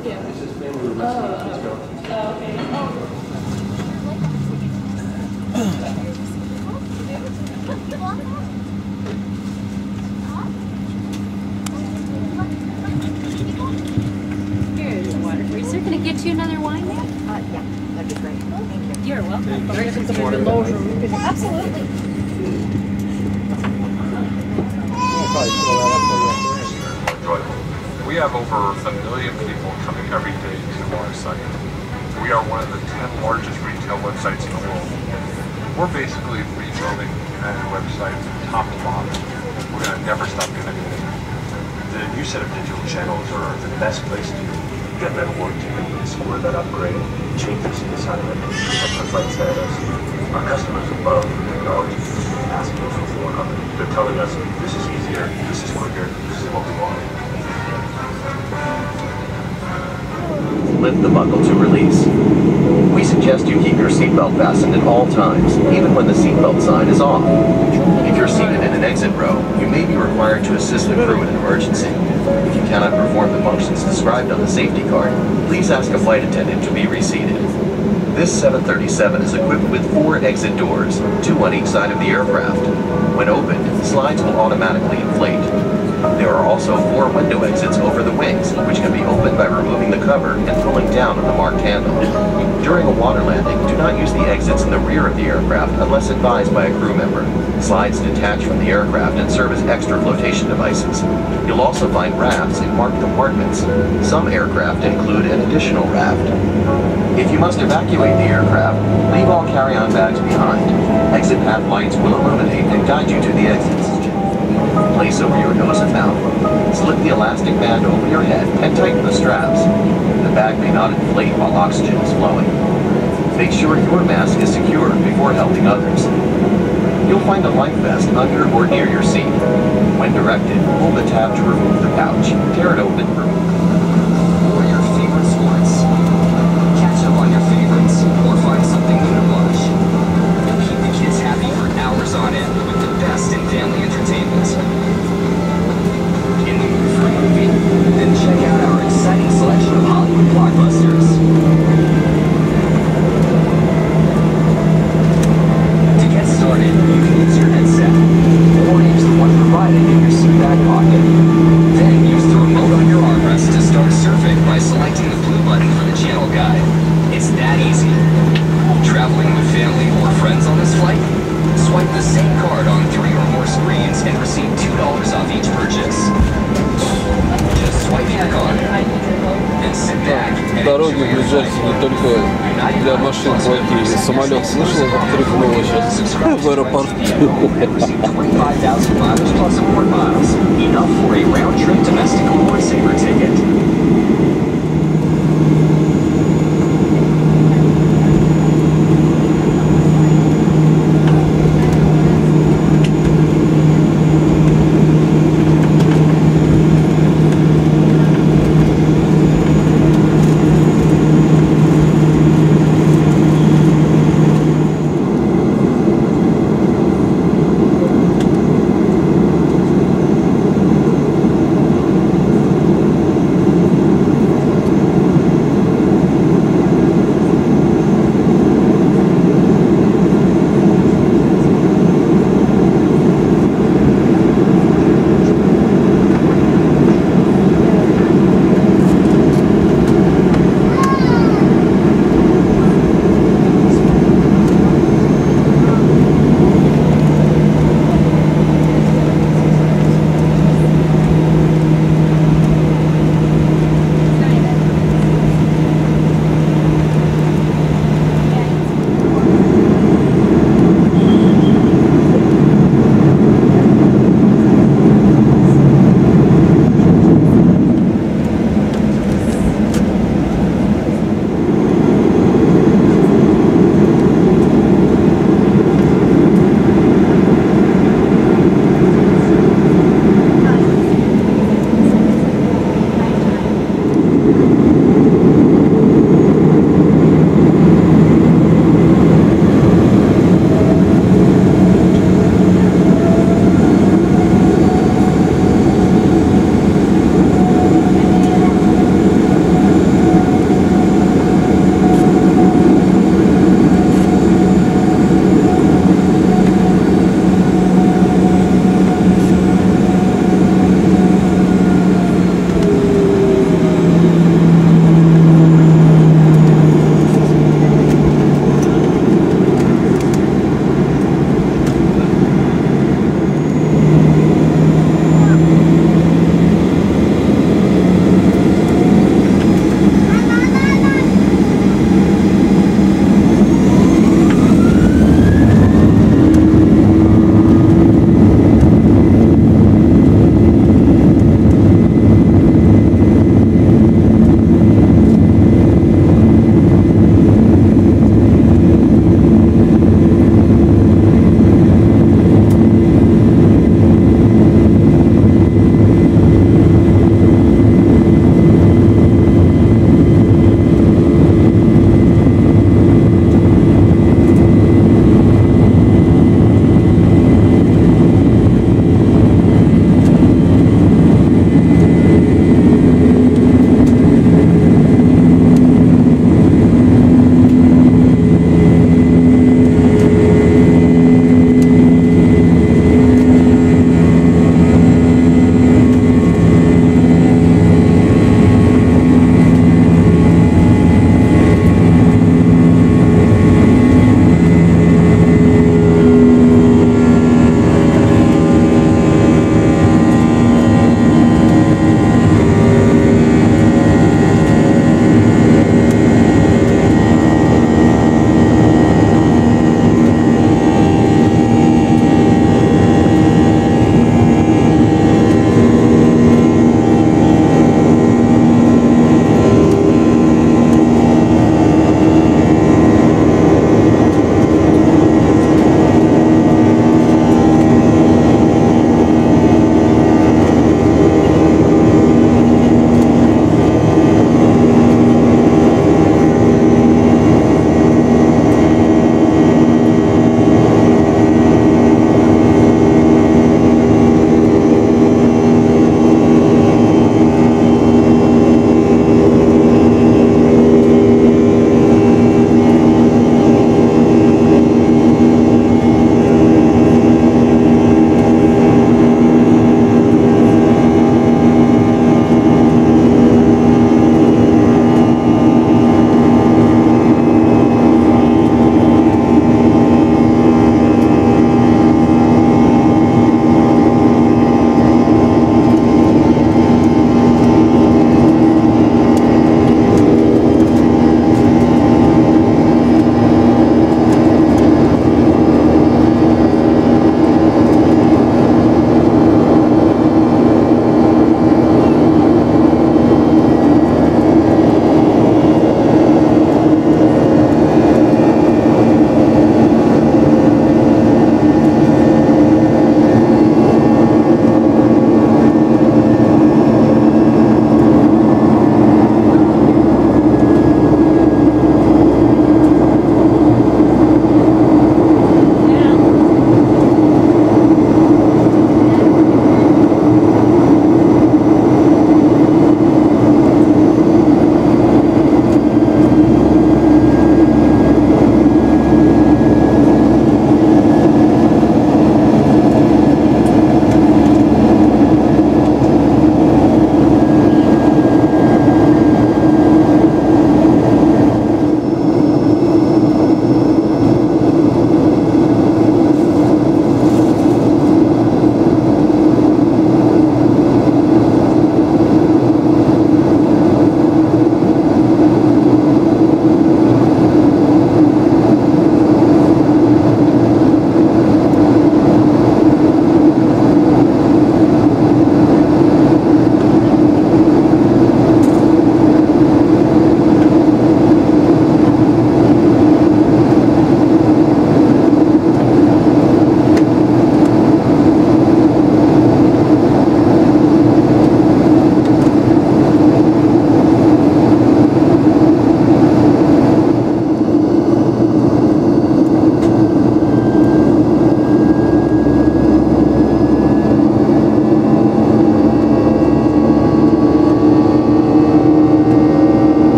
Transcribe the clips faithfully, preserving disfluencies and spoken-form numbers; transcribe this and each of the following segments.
Yeah. It's his family who Oh, rescued his oh, oh, okay. Here's water for you. Sir, can I get you another wine there? Uh, yeah, that'd be great. Thank you. You're welcome. We're gonna come to the lower room. Absolutely. We have over a million people coming every day to our site. We are one of the ten largest retail websites in the world. We're basically rebuilding United website from top to bottom. We're going to never stop connecting. The new set of digital channels are the best place to get that work to explore that upgrade, changes in the side of it, the flight status. Our customers above acknowledge asking for more of it. They're telling us this is easier, this is quicker, this is what we want. Lift the buckle to release. We suggest you keep your seatbelt fastened at all times, even when the seatbelt sign is off. If you're seated in an exit row, you may be required to assist the crew in an emergency. If you cannot perform the functions described on the safety card, please ask a flight attendant to be reseated. This seven thirty-seven is equipped with four exit doors, two on each side of the aircraft. When opened, slides will automatically inflate. There are also four window exits over the wings, which can be opened by removing the cover and pulling down on the marked handle. During a water landing, do not use the exits in the rear of the aircraft unless advised by a crew member. Slides detach from the aircraft and serve as extra flotation devices. You'll also find rafts in marked compartments. Some aircraft include an additional raft. If you must evacuate the aircraft, leave all carry-on bags behind. Exit path lights will illuminate and guide you to the exits. Place over your nose and mouth. Slip the elastic band over your head and tighten the straps. The bag may not inflate while oxygen is flowing. Make sure your mask is secured before helping others. You'll find a life vest under or near your seat. When directed, pull the tab to remove the pouch. Tear it open for Or your favorite sports. Catch up on your favorites, or find something new to watch. Keep the kids happy for hours on end with the best in family entertainment. In the mood for a movie? Then check out our exciting selection of Hollywood blockbusters. To get started, you can use your headset, or use the one provided in your seat back pocket. Then use the remote on your armrest to start surfing by selecting the blue button for the channel guide. It's that easy. Traveling with family or friends on this flight? Swipe the same card on three or more screens and receive two dollars off each purchase. Just swipe back on it and sit back and Дороги enjoy в your flight. Нью-Джерси не только для машин плохие. Самолет слышал, как тряхнуло сейчас в аэропорту. Receive twenty-five thousand miles plus support miles. Enough for a round-trip domestic reward saver ticket.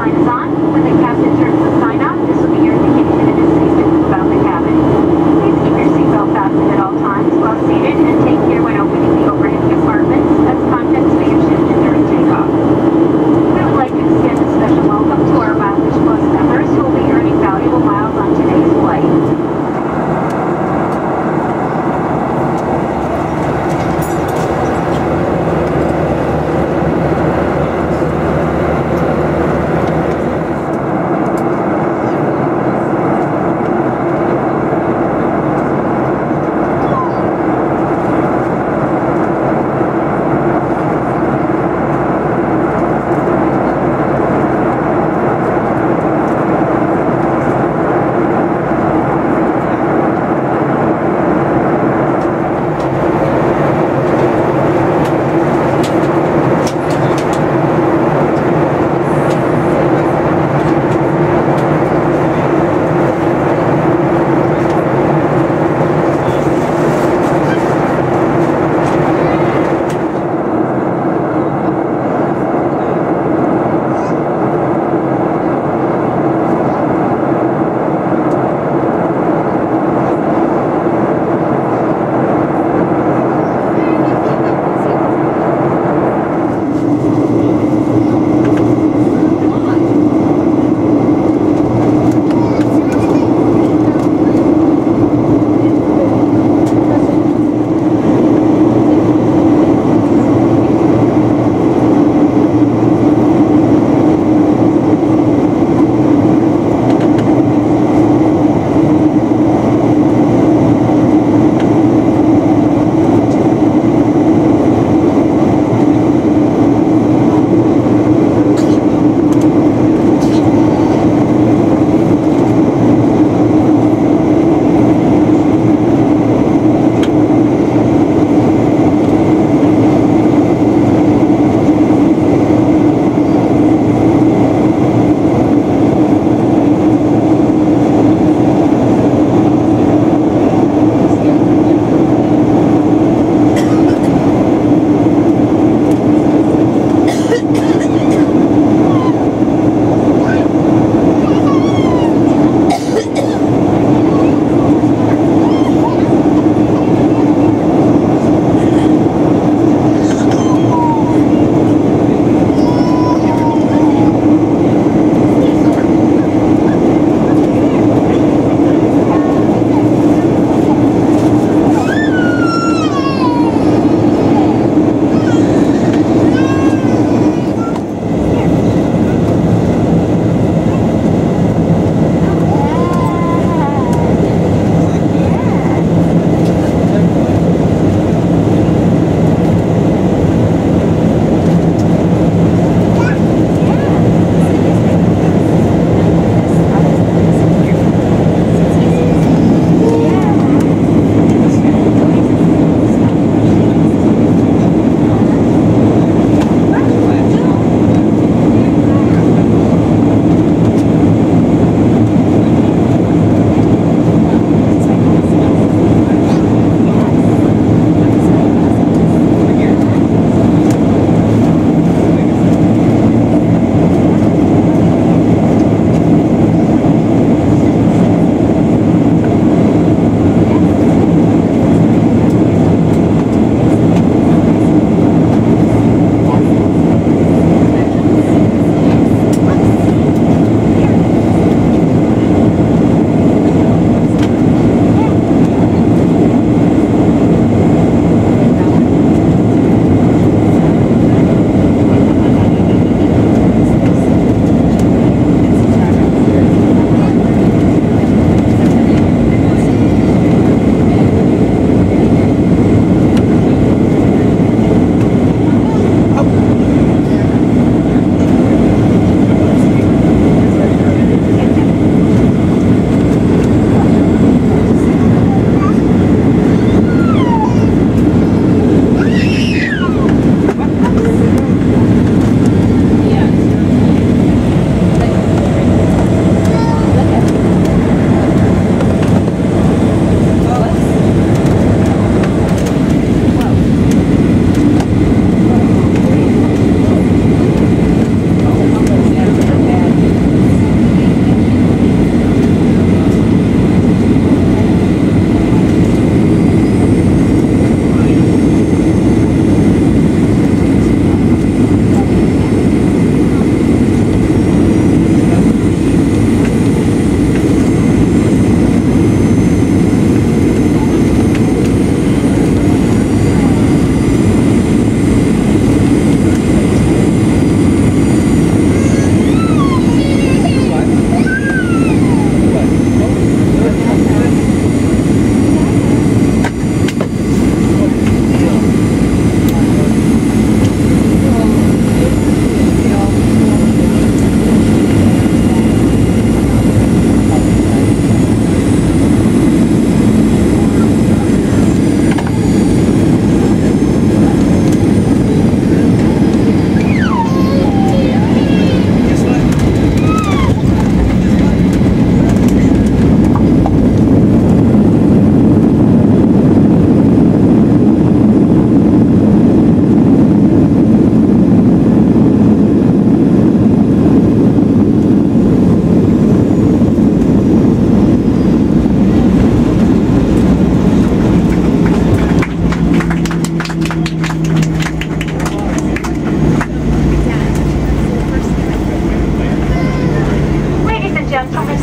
sign is on. When the captain turns the sign off, this will be your indication it is safe to move about the cabin. Please keep your seatbelt fastened at all times while seated and take care when opening the overhead compartments as contents may have shifted during takeoff. We would like to extend a special welcome to our Mileage Plus members who will be earning valuable miles on today's flight.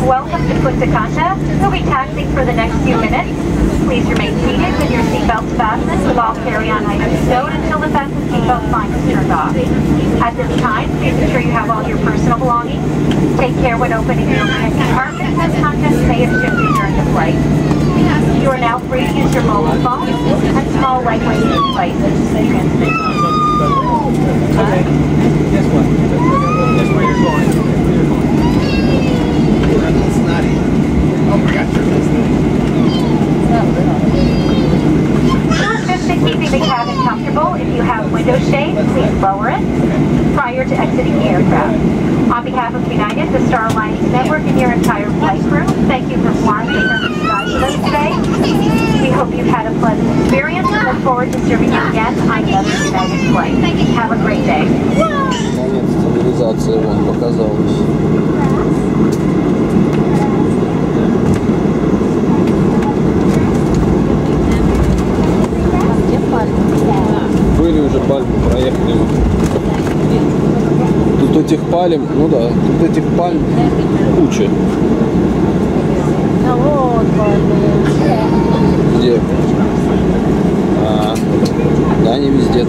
Welcome to Punta Cana. We'll be taxiing for the next few minutes. Please remain seated with your seatbelts fastened with all carry-on items stowed until the fasten seatbelt sign is turned off. At this time, please ensure you have all your personal belongings. Take care when opening the overhead compartments as contents may have shifted during the flight. You are now free to use your mobile phone and small lightweight devices to transmit. Guess what? Guess where you're going? That's not it. Oh my gosh, To assist in keeping the cabin comfortable, if you have window shades, please lower it prior to exiting the aircraft. On behalf of United, the Star Alliance Network, and your entire flight crew, thank you for flying the Hermes Sky with us today. We hope you've had a pleasant experience and look forward to serving you again on another United flight. Have a great day. Конец цивилизации вон показалось. Были уже пальмы, проехали. Тут этих пальм, ну да, тут этих пальм куча. А вот пальмы. Где? А, да, они везде.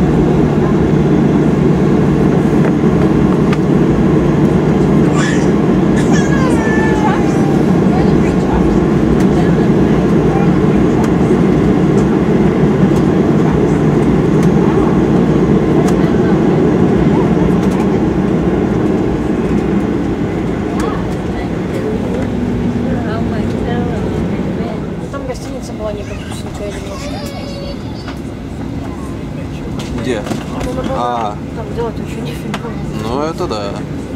Там гостиница была неподпущенная немножко. Где? Ну, на А, там делать еще не фигу. ну это да.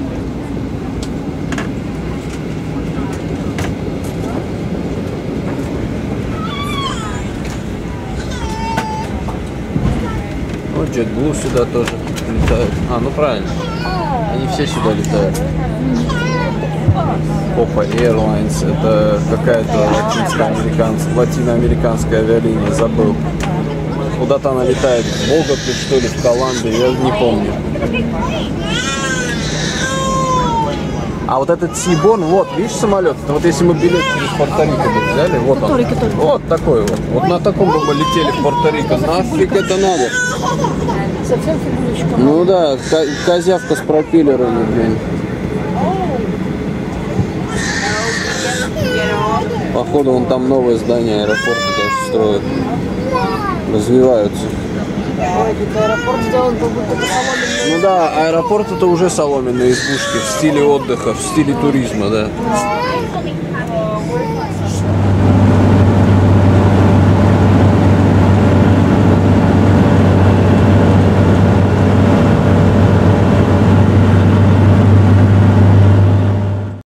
Вот JetBlue сюда тоже летает. А, ну правильно. Они все сюда летают. Copa Airlines, это какая-то латиноамериканская, латиноамериканская авиалиния, забыл. Куда-то она летает в Боготу, что ли, в Колумбию, я не помню. А вот этот Seaborn, вот, видишь самолет? Это вот если мы билет через Пуэрто-Рико бы взяли, вот он. Вот такой вот. Вот на таком бы мы летели в Пуэрто-Рико. Нафиг это надо? Совсем фигурочка. Ну да, козявка с пропеллерами, блин. Походу, вон там новое здание аэропорта даже строят. Развиваются. Ой, тут аэропорт сделан, как будто это соломенный. Ну да, аэропорт это уже соломенные избушки в стиле отдыха, в стиле туризма, да.